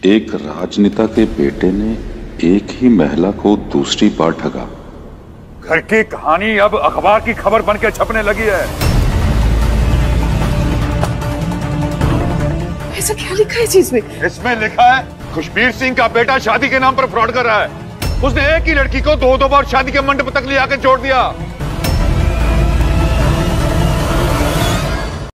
एक राजनेता के बेटे ने एक ही महिला को दूसरी बार ठगा। घर की कहानी अब अखबार की खबर बनकर छपने लगी है। ऐसा क्या लिखा है इस चीज में? इसमें लिखा है खुशबीर सिंह का बेटा शादी के नाम पर फ्रॉड कर रहा है। उसने एक ही लड़की को दो बार शादी के मंडप तक ले आकर छोड़ दिया।